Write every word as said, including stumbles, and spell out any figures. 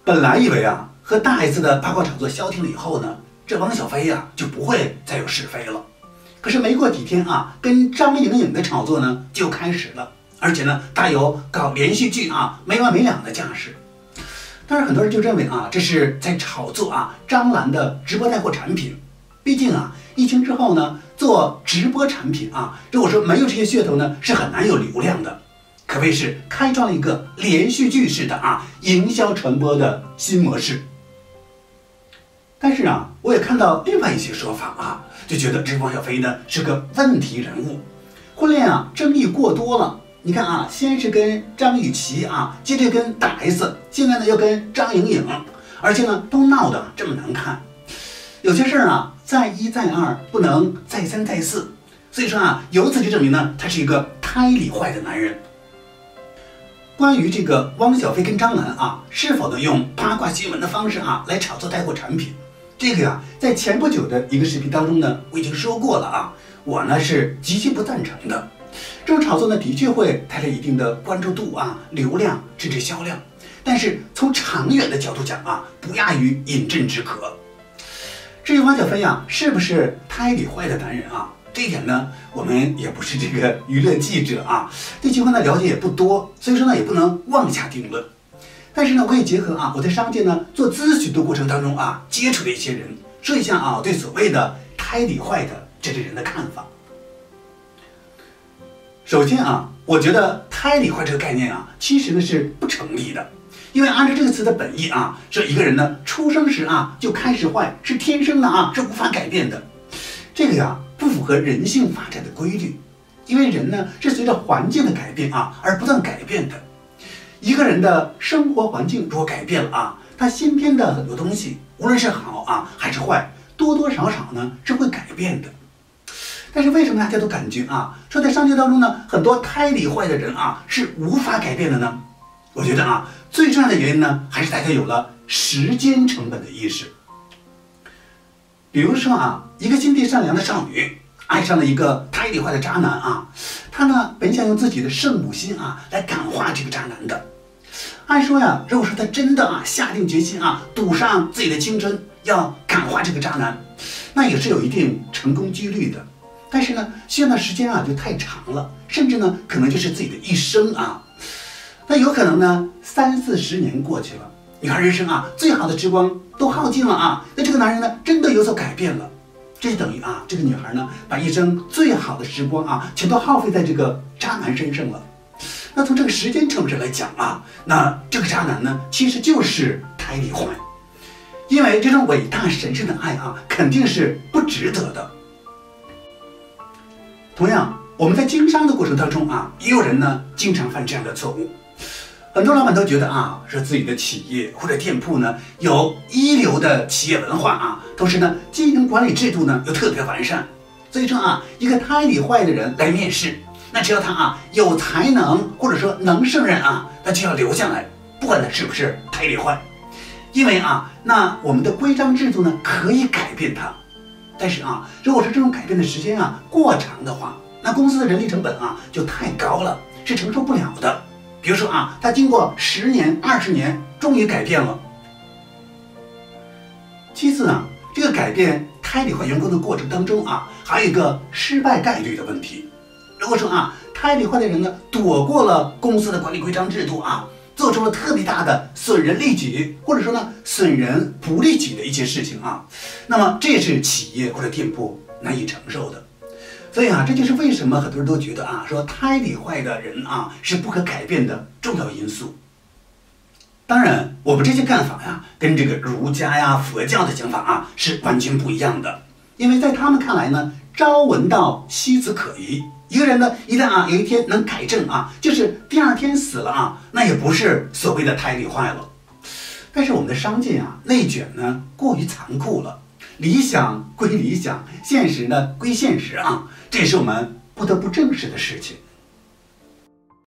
本来以为啊，和大 S 的八卦炒作消停了以后呢，这汪小菲呀、啊、就不会再有是非了。可是没过几天啊，跟张颖颖的炒作呢就开始了，而且呢，大有搞连续剧啊没完没了的架势。但是很多人就认为啊，这是在炒作啊张兰的直播带货产品。毕竟啊，疫情之后呢，做直播产品啊，如果说没有这些噱头呢，是很难有流量的。可谓是开创了一个连续剧式的啊营销传播的新模式。但是啊，我也看到另外一些说法啊，就觉得这汪小菲呢是个问题人物，婚恋啊争议过多了。你看啊，先是跟张雨绮啊，接着跟大 S， 现在呢又跟张颖颖，而且呢都闹得这么难看。有些事儿啊，再一再二不能再三再四，所以说啊，由此就证明呢，他是一个胎里坏的男人。关于这个汪小菲跟张兰啊，是否能用八卦新闻的方式啊来炒作带货产品，这个呀、啊，在前不久的一个视频当中呢，我已经说过了啊，我呢是极其不赞成的。这种炒作呢，的确会带来一定的关注度啊、流量甚至销量，但是从长远的角度讲啊，不亚于饮鸩止渴。至于汪小菲啊，是不是胎里坏的男人啊？这一点呢，我们也不是这个娱乐记者啊，对情况的了解也不多，所以说呢，也不能妄下定论。但是呢，我可以结合啊，我在商界呢做咨询的过程当中啊，接触的一些人，说一下啊，对所谓的胎里坏的这类人的看法。首先啊，我觉得胎里坏这个概念啊，其实呢是不成立的，因为按照这个词的本意啊，说一个人呢出生时啊就开始坏，是天生的啊，是无法改变的。这个呀不符合人性发展的规律，因为人呢是随着环境的改变啊而不断改变的。一个人的生活环境如果改变了啊，他先天的很多东西，无论是好啊还是坏，多多少少呢是会改变的。但是为什么大家都感觉啊，说在商界当中呢，很多胎里坏的人啊是无法改变的呢？我觉得啊，最重要的原因呢，还是大家有了时间成本的意识。比如说啊，一个心地善良的少女爱上了一个胎里坏的渣男啊，她呢本想用自己的圣母心啊来感化这个渣男的。按说呀，如果说她真的啊下定决心啊，赌上自己的青春要感化这个渣男，那也是有一定成功几率的。但是呢，需要的时间啊就太长了，甚至呢可能就是自己的一生啊。那有可能呢三四十年过去了，女孩人生啊最好的时光都耗尽了啊，那这个男人呢真的有所改变了，这就等于啊这个女孩呢把一生最好的时光啊全都耗费在这个渣男身上了。那从这个时间成本上来讲啊，那这个渣男呢其实就是胎里坏，因为这种伟大神圣的爱啊肯定是不值得的。同样，我们在经商的过程当中啊，也有人呢经常犯这样的错误。很多老板都觉得啊，说自己的企业或者店铺呢有一流的企业文化啊，同时呢经营管理制度呢又特别完善。所以说啊，一个胎里坏的人来面试，那只要他啊有才能或者说能胜任啊，那就要留下来，不管他是不是胎里坏。因为啊，那我们的规章制度呢可以改变它。但是啊，如果是这种改变的时间啊过长的话，那公司的人力成本啊就太高了，是承受不了的。比如说啊，他经过十年、二十年，终于改变了。其次啊，这个改变胎里坏员工的过程当中啊，还有一个失败概率的问题。如果说啊，胎里坏的人呢躲过了公司的管理规章制度啊，做出了特别大的损人利己，或者说呢损人不利己的一些事情啊，那么这是企业或者店铺难以承受的。所以啊，这就是为什么很多人都觉得啊，说胎里坏的人啊是不可改变的重要因素。当然，我们这些看法呀，跟这个儒家呀、佛教的讲法啊是完全不一样的。因为在他们看来呢，朝闻道，夕死可矣。一个人呢，一旦啊有一天能改正啊，就是第二天死了啊，那也不是所谓的胎里坏了。但是我们的商界啊，内卷呢过于残酷了。理想归理想，现实呢归现实啊，这也是我们不得不正视的事情。